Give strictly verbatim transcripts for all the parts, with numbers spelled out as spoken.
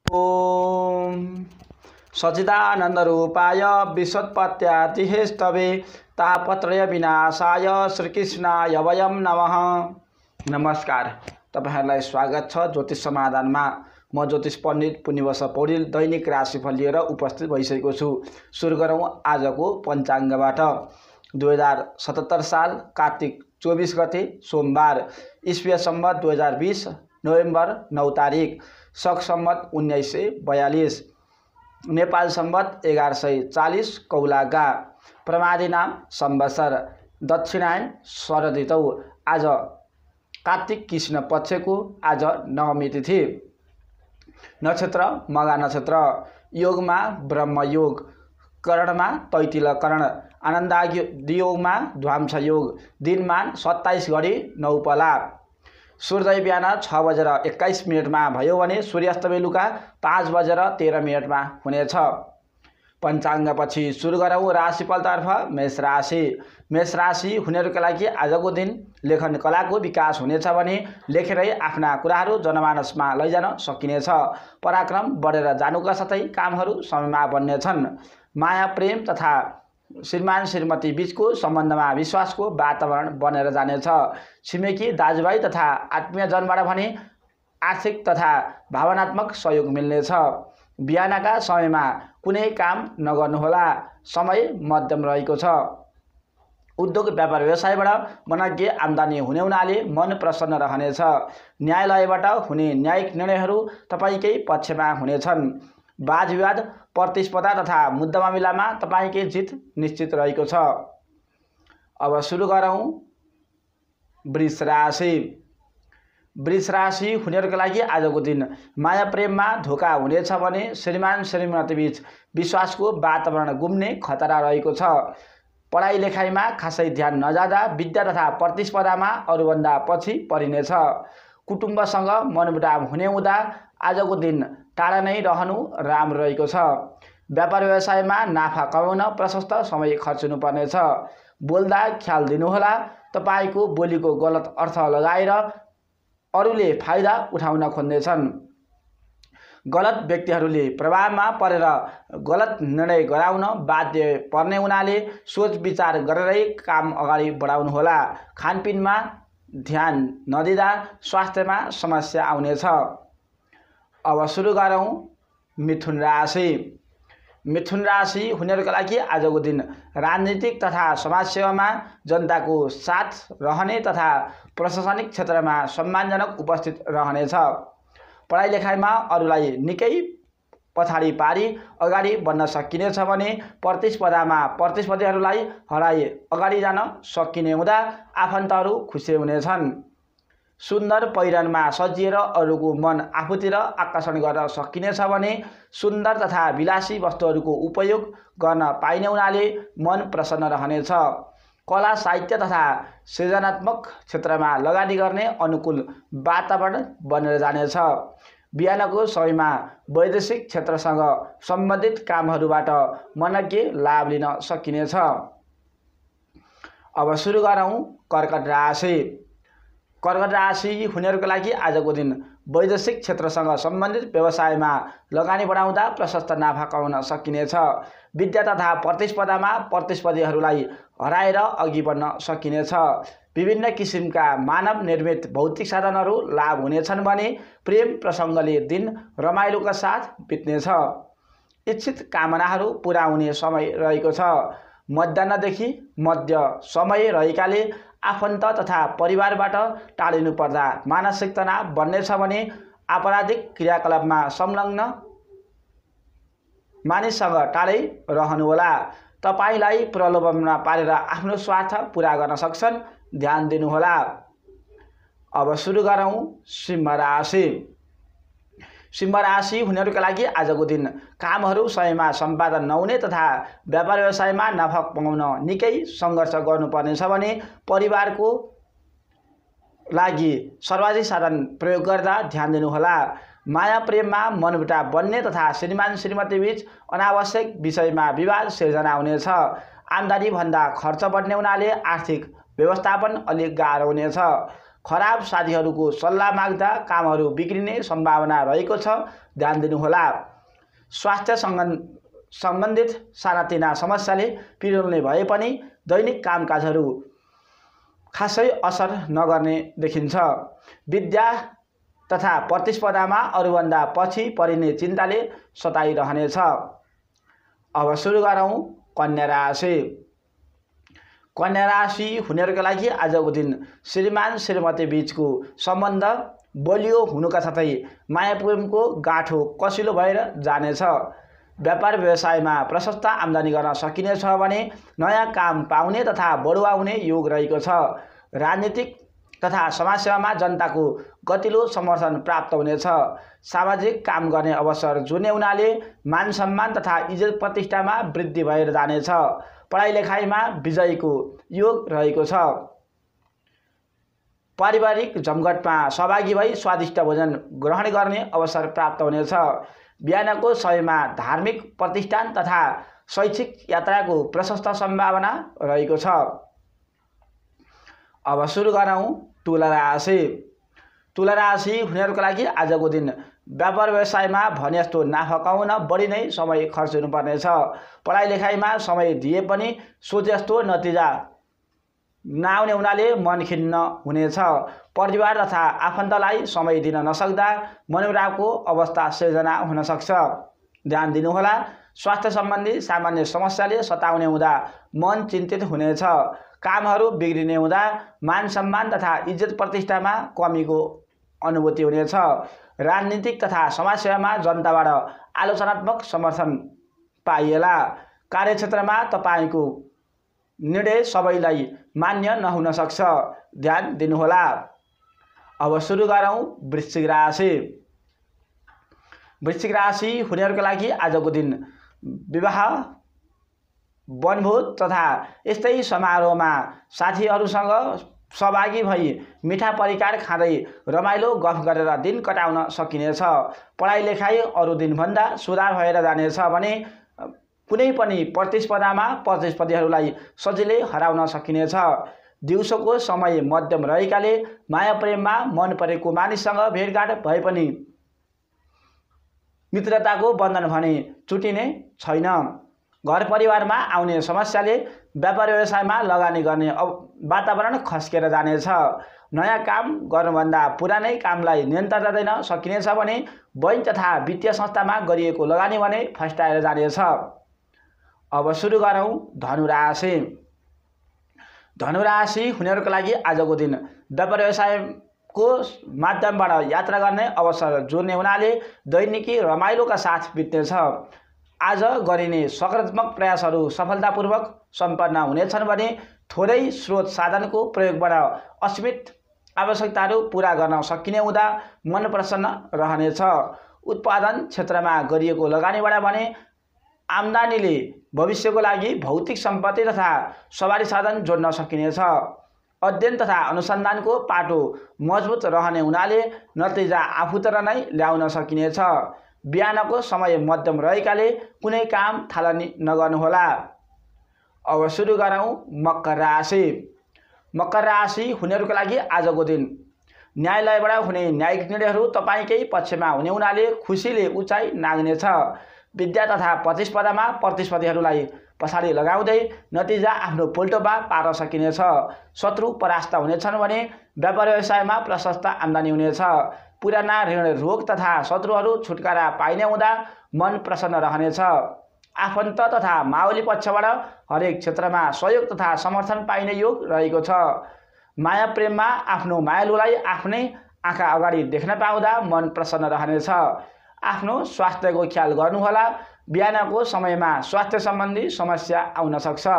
ओम सच्चिदानंदरूपाय विश्वोत्पत्त्यादिहेष्टवे तापत्रय विनाशाय श्रीकृष्णाय वयं नमः। नमस्कार, तपाईहरुलाई स्वागत छ ज्योतिष समाधानमा। म ज्योतिष पण्डित पुण्यवश पौडेल दैनिक राशिफल लिएर उपस्थित भइसकेको छु। सुरु गरौँ आजको पञ्चाङ्गबाट। दुई हजार सतहत्तर साल कार्तिक चौबीस गते सोमबार, ईस्वी सम्वत दुई हजार बीस नोभेम्बर नौ तारिक, शक सम्वत उन्नाइस सय बयालीस, नेपाल सम्वत एघार सय चालीस कौलागा, प्रमादी नाम संवत्सर, दक्षिणायन शरद ऋतु। आज कार्तिक कृष्ण पक्षको आज नवमी तिथि। नक्षत्र मघा नक्षत्र। योगमा ब्रह्मयोग, करणमा तैतिल करण, आनन्दादि योगमा ध्वांस योग। दिनमान सत्ताइस घडी नौ पला। सूर्योदय बिहान छ बजेर एक्काइस मिनटमा भयो भने सूर्यास्त बेलुका पाँच बजेर तेह्र मिनटमा हुनेछ। पञ्चाङ्गपछि सुरु गरौँ राशिफलतर्फ। मेष राशि। मेष राशि हुनेहरूका लागि आजको दिन लेखन कलाको विकास हुनेछ भने लेखेरै आफ्ना कुराहरू जनमानसमा लैजान सकिनेछ। पराक्रम बढेर जानुका साथै कामहरू समयमा बन्नेछन्। माया प्रेम तथा श्रीमान श्रीमती बीचको सम्बन्धमा विश्वासको वातावरण बनेर जानेछ। छिमेकी दाजुभाइ तथा आत्मीयजनबाट भने आर्थिक तथा भावनात्मक सहयोग मिल्नेछ। बिहानका समयमा कुनै काम नगर्नुहोला, समय मध्यम रहेको छ। उद्योग व्यापार व्यवसायबाट मनज्ञ आम्दानी हुने हुनाले मन प्रसन्न रहनेछ। न्यायालयबाट हुने न्यायिक निर्णयहरू तपाईँकै पक्षमा हुनेछन्। वाद विवाद प्रतिस्पर्धा तथा मुद्दा मामिलामा तपाईँकै जित निश्चित रहेको छ। अब सुरु गरौँ वृष राशि। वृष राशि हुनेहरूका लागि आजको दिन माया प्रेममा धोका हुनेछ भने श्रीमान श्रीमती बीच विश्वासको वातावरण गुम्ने खतरा रहेको छ। पढाइ लेखाइमा खासै ध्यान नजाँदा विद्या तथा प्रतिस्पर्धामा अरूभन्दा पछि परिनेछ। कुटुम्बसँग मनमुटाव हुने हुँदा आजको दिन टाढा नै रहनु राम्रो रहेको छ। व्यापार व्यवसायमा नाफा कमाउन प्रशस्त समय खर्चिनु पर्नेछ। बोल्दा ख्याल दिनुहोला, तपाईँको बोलीको गलत अर्थ लगाएर अरूले फाइदा उठाउन खोज्नेछन्। गलत व्यक्तिहरूले प्रभावमा परेर गलत निर्णय गराउन बाध्य पर्ने हुनाले सोच विचार गरेरै काम अगाडि बढाउनुहोला। खानपिनमा ध्यान नदिँदा स्वास्थ्यमा समस्या आउनेछ। अब सुरु गरौँ मिथुन राशि। मिथुन राशि हुनेहरूका लागि आजको दिन राजनीतिक तथा समाजसेवामा जनताको साथ रहने तथा प्रशासनिक क्षेत्रमा सम्मानजनक उपस्थित रहनेछ। पढाइ लेखाइमा अरूलाई निकै पछाडि पारी अगाडि बढ्न सकिनेछ भने प्रतिस्पर्धामा प्रतिस्पर्धीहरूलाई हराई अगाडि जान सकिने हुँदा आफन्तहरू खुसी हुनेछन्। सुन्दर पहिरनमा सजिएर अरूको मन आफूतिर आकर्षण गर्न सकिनेछ भने सुन्दर तथा विलासी वस्तुहरूको उपयोग गर्न पाइने हुनाले मन प्रसन्न रहनेछ। कला साहित्य तथा सृजनात्मक क्षेत्रमा लगानी गर्ने अनुकूल वातावरण बनेर जानेछ। बिहानको समयमा वैदेशिक क्षेत्रसँग सम्बन्धित कामहरूबाट मनज्ञ लाभ लिन सकिनेछ। अब सुरु गरौँ कर्कट राशि। कर्कट राशि हुनेहरूका लागि आजको दिन वैदेशिक क्षेत्रसँग सम्बन्धित व्यवसायमा लगानी बढाउँदा प्रशस्त नाफा कमाउन सकिनेछ। विद्या तथा प्रतिस्पर्धामा प्रतिस्पर्धीहरूलाई हराएर अघि बढ्न सकिनेछ। विभिन्न किसिमका मानव निर्मित भौतिक साधनहरू लाभ हुनेछन् भने प्रेम प्रसङ्गले दिन रमाइलोका साथ बित्नेछ। इच्छित कामनाहरू पुरा हुने समय रहेको छ। मध्याह्नदेखि मध्य समय रहेकाले आफन्त तथा परिवारबाट टाढिनु पर्दा मानसिक तनाव बन्नेछ भने आपराधिक क्रियाकलापमा संलग्न मानिससँग टाढै रहनुहोला। तपाईँलाई प्रलोभनमा पारेर आफ्नो स्वार्थ पुरा गर्न सक्छन्, ध्यान दिनुहोला। अब सुरु गरौँ सिंह राशि। सिंह राशि हुनेहरूका लागि आजको दिन कामहरू समयमा सम्पादन नहुने तथा व्यापार व्यवसायमा नाफा कमाउन निकै सङ्घर्ष गर्नुपर्नेछ भने परिवारको लागि सर्वाधिक साधन प्रयोग गर्दा ध्यान दिनुहोला। माया प्रेममा मनमुटाव बन्ने तथा श्रीमान श्रीमती बीच अनावश्यक विषयमा विवाद सिर्जना हुनेछ। आम्दानी भन्दा खर्च बढ्ने हुनाले आर्थिक व्यवस्थापन अलिक गाह्रो हुनेछ। खराब साथीहरूको सल्लाह माग्दा कामहरू बिग्रिने सम्भावना रहेको छ, ध्यान दिनुहोला। स्वास्थ्य सम्बन्धित सानातिना समस्याले पिरोल्ने भए पनि दैनिक कामकाजहरू खासै असर नगर्ने देखिन्छ। विद्या तथा प्रतिस्पर्धामा अरूभन्दा पछि परिने चिन्ताले सताइरहनेछ। अब सुरु गरौँ कन्या राशि। कन्या राशि हुनेहरूका लागि आजको दिन श्रीमान श्रीमती बीचको सम्बन्ध बलियो हुनुका साथै माया प्रेमको गाँठो कसिलो भएर जानेछ। व्यापार व्यवसायमा प्रशस्त आम्दानी गर्न सकिनेछ भने नयाँ काम पाउने तथा बढुवा हुने योग रहेको छ। राजनीतिक तथा समाजसेवामा जनताको गतिलो समर्थन प्राप्त हुनेछ। सामाजिक काम गर्ने अवसर जुने हुनाले मान सम्मान तथा इज्जत प्रतिष्ठामा वृद्धि भएर जानेछ। पढाइ लेखाइमा विजयको योग रहेको छ। पारिवारिक जमघटमा सहभागी भई स्वादिष्ट भोजन ग्रहण गर्ने अवसर प्राप्त हुनेछ। बिहानको समयमा धार्मिक प्रतिष्ठान तथा शैक्षिक यात्राको प्रशस्त सम्भावना रहेको छ। अब सुरु गरौँ तुला राशि। तुला राशि हुनेहरूका लागि आजको दिन व्यापार व्यवसायमा भने जस्तो नाफा कमाउन बढी नै समय खर्च हुनुपर्नेछ। पढाइ लेखाइमा समय दिए पनि सोचे जस्तो नतिजा नआउने हुनाले मन खिन्न हुनेछ। परिवार तथा आफन्तलाई समय दिन नसक्दा मनोरागको अवस्था सिर्जना हुन सक्छ, ध्यान दिनुहोला। स्वास्थ्य सम्बन्धी सामान्य समस्याले सताउने हुँदा मन चिन्तित हुनेछ। कामहरू बिग्रिने हुँदा मान सम्मान तथा इज्जत प्रतिष्ठामा कमीको अनुभूति हुनेछ। राजनीतिक तथा समाजसेवामा जनताबाट आलोचनात्मक समर्थन पाइएला। कार्यक्षेत्रमा तपाईँको निर्णय सबैलाई मान्य नहुन सक्छ, ध्यान दिनुहोला। अब सुरु गरौँ वृश्चिक राशि। वृश्चिक राशि हुनेहरूका लागि आजको दिन विवाह वनभोज तथा यस्तै समारोहमा साथीहरूसँग सहभागी भई मिठा परिकार खाँदै रमाइलो गफ गरेर दिन कटाउन सकिनेछ। पढाइ लेखाइ अरू दिनभन्दा सुधार भएर जानेछ भने कुनै पनि प्रतिस्पर्धामा प्रतिस्पर्धीहरूलाई सजिलै हराउन सकिनेछ। दिउँसोको समय मध्यम रहेकाले माया प्रेममा मन परेको मानिससँग भेटघाट भए पनि मित्रताको बन्धन भने छुटिने छैन। घर परिवारमा आउने समस्याले व्यापार व्यवसायमा लगानी गर्ने वातावरण खस्केर जानेछ। नयाँ काम गर्नुभन्दा पुरानै कामलाई नियन्त्रण दिन सकिनेछ भने बैंक तथा वित्तीय संस्थामा गरिएको लगानी भने फस्टाएर जानेछ। अब सुरु गरौँ धनुराशि। धनुराशि हुनेहरूका लागि आजको दिन व्यापार व्यवसायको माध्यमबाट यात्रा गर्ने अवसर जोड्ने हुनाले दैनिकी रमाइलोका साथ बित्नेछ। आज गरिने सकारात्मक प्रयासहरू सफलतापूर्वक सम्पन्न हुनेछन् भने थोरै स्रोत साधनको प्रयोगबाट असीमित आवश्यकताहरू पूरा गर्न सकिने हुँदा मन प्रसन्न रहनेछ। उत्पादन क्षेत्रमा गरिएको लगानीबाट भने आम्दानीले भविष्यको लागि भौतिक सम्पत्ति तथा सवारी साधन जोड्न सकिनेछ। अध्ययन तथा अनुसन्धानको पाटो मजबुत रहने हुनाले नतिजा आफूतिर नै ल्याउन सकिनेछ। बिहानको समय मध्यम रहेकाले कुनै काम थालनी नगर्नुहोला। अब सुरु गरौँ मकर राशि। मकर राशि हुनेहरूका लागि आजको दिन न्यायालयबाट हुने न्यायिक निर्णयहरू तपाईँकै पक्षमा हुने हुनाले खुसीले उचाइ नाग्नेछ। विद्या तथा प्रतिस्पर्धामा प्रतिस्पर्धीहरूलाई पछाडि लगाउँदै नतिजा आफ्नो पोल्टोमा पार्न सकिनेछ। शत्रु परास्त हुनेछन् भने व्यापार व्यवसायमा प्रशस्त आम्दानी हुनेछ। पुराना ऋण रोग तथा शत्रुहरू छुटकारा पाइने हुँदा मन प्रसन्न रहनेछ। आफन्त तथा मावली पक्षबाट हरेक क्षेत्रमा सहयोग तथा समर्थन पाइने योग रहेको छ। माया प्रेममा आफ्नो मायालुलाई आफ्नै आँखा अगाडि देख्न पाउँदा मन प्रसन्न रहनेछ। आफ्नो स्वास्थ्यको ख्याल गर्नुहोला। बिहानको समयमा स्वास्थ्य सम्बन्धी समस्या आउन सक्छ।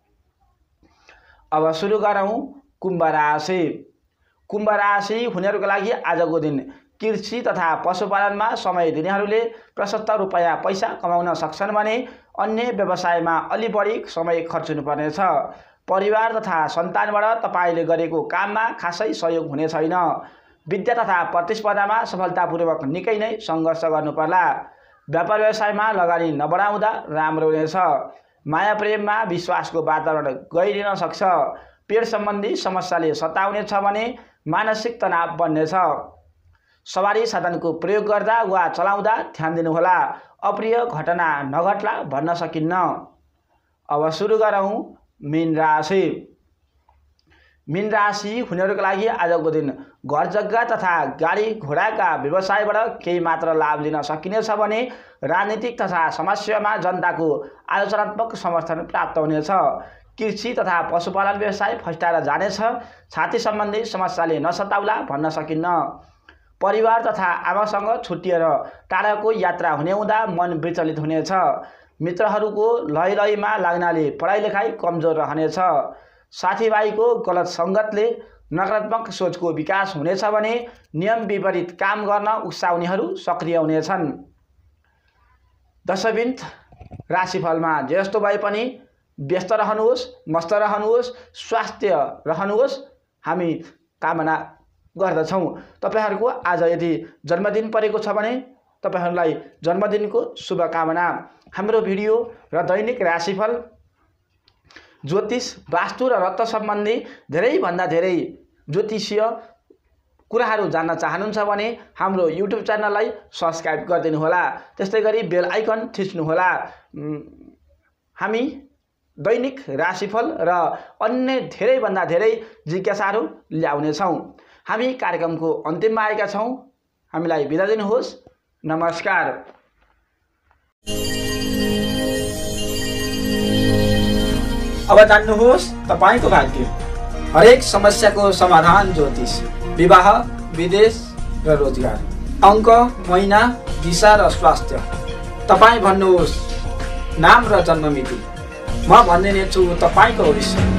अब सुरु गरौँ कुम्भ राशि। कुम्भ राशि हुनेहरूका लागि आजको दिन कृषि तथा पशुपालनमा समय दिनेहरूले प्रशस्त रुपैयाँ पैसा कमाउन सक्छन् भने अन्य व्यवसायमा अलि बढी समय खर्च हुनुपर्नेछ। परिवार तथा सन्तानबाट तपाईँले गरेको काममा खासै सहयोग हुने छैन। विद्या तथा प्रतिस्पर्धामा सफलतापूर्वक निकै नै सङ्घर्ष गर्नुपर्ला। व्यापार व्यवसायमा लगानी नबढाउँदा राम्रो हुनेछ। माया प्रेममा विश्वासको वातावरण गहिरिन सक्छ। पेट सम्बन्धी समस्याले सताउने छ भने मानसिक तनाव बन्नेछ। सवारी साधनको प्रयोग गर्दा वा चलाउँदा ध्यान दिनुहोला, अप्रिय घटना नघट्ला भन्न सकिन्न। अब सुरु गरौँ मीन राशि। मीन राशि हुनेहरूका लागि आजको दिन घर जग्गा तथा गाडी घोडाका व्यवसायबाट केही मात्र लाभ लिन सकिनेछ भने राजनीतिक तथा समस्यामा जनताको आलोचनात्मक समर्थन प्राप्त हुनेछ। कृषि तथा पशुपालन व्यवसाय फस्टाएर जानेछ। छाती सम्बन्धी समस्याले नसताउला भन्न सकिन्न। परिवार तथा आमासँग छुट्टिएर टाढाको यात्रा हुने हुँदा मन विचलित हुनेछ। मित्रहरूको लय लयमा लाग्नाले पढाइ लेखाइ कमजोर रहनेछ। साथीभाइको गलत सङ्गतले नकारात्मक सोचको विकास हुनेछ भने नियम विपरीत काम गर्न उक्साउनेहरू सक्रिय हुनेछन्। दशबिन्द राशिफलमा जे जस्तो भए पनि व्यस्त रहनुहोस्, मस्त रहनुहोस्, स्वास्थ्य रहनुहोस् हामी कामना गर्दछौँ। तपाईहरूको आज यदि जन्मदिन परेको छ भने तपाईहरूलाई जन्मदिनको शुभकामना। हाम्रो भिडियो र दैनिक राशिफल ज्योतिष, वास्तु र रत्न सम्बन्धी धेरैभन्दा धेरै ज्योतिषीय कुराहरू जान्न चाहनुहुन्छ भने हाम्रो युट्युब च्यानललाई सब्सक्राइब गरिदिनुहोला। त्यस्तै गरी बेल आइकन थिच्नुहोला। हामी दैनिक राशिफल र अन्य धेरैभन्दा धेरै जिज्ञासाहरू ल्याउनेछौँ। हामी कार्यक्रमको अन्तिममा आएका छौँ। हामीलाई बिदा दिनुहोस्। नमस्कार। अब जान्नुहोस् तपाईको भाग्य। हरेक समस्याको समाधान ज्योतिष, विवाह, विदेश र रोजगार, अङ्क, महिना, दिशा र स्वास्थ्य। तपाईँ भन्नुहोस् नाम र जन्ममिति, म भनिदिने छु तपाईको भविष्य।